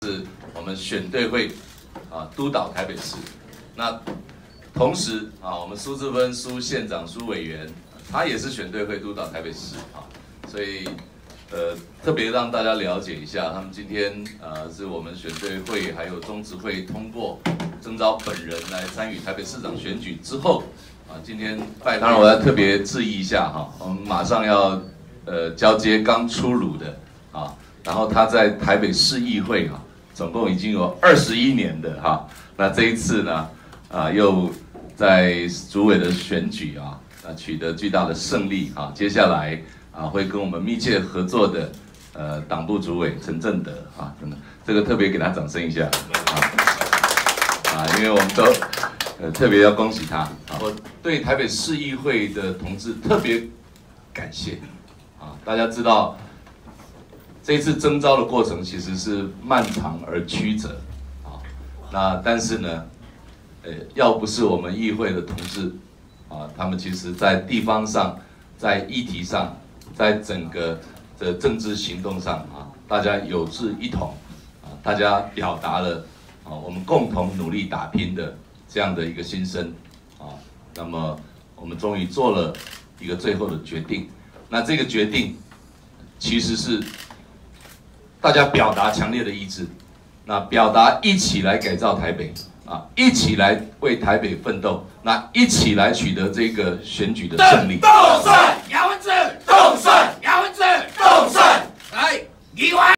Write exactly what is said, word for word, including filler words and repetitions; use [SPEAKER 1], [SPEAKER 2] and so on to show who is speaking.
[SPEAKER 1] 是我们选对会啊督导台北市。那同时啊，我们苏治芬苏县长、苏委员，他也是选对会督导台北市啊，所以呃特别让大家了解一下，他们今天呃是我们选对会还有中执会通过征召本人来参与台北市长选举之后啊，今天拜，当然我要特别致意一下哈，我们马上要呃交接刚出炉的啊，然后他在台北市议会啊，总共已经有二十一年的哈，那这一次呢啊又在主委的选举啊，啊取得巨大的胜利啊，接下来啊会跟我们密切合作的呃党部主委陈正德啊，真的这个特别给他掌声一下啊啊，因为我们都呃特别要恭喜他啊，我对台北市议会的同志特别感谢啊，大家知道这一次征召的过程其实是漫长而曲折啊，那但是呢。呃，要不是我们议会的同志，啊，他们其实在地方上，在议题上，在整个的政治行动上啊，大家有志一同，啊，大家表达了啊，我们共同努力打拼的这样的一个心声，啊，那么我们终于做了一个最后的决定，那这个决定其实是大家表达强烈的意志，那表达一起来改造台北。啊，一起来为台北奋斗，那一起来取得这个选举的胜利。
[SPEAKER 2] 动算，姚文智，动算，姚文智，动算，来，议员。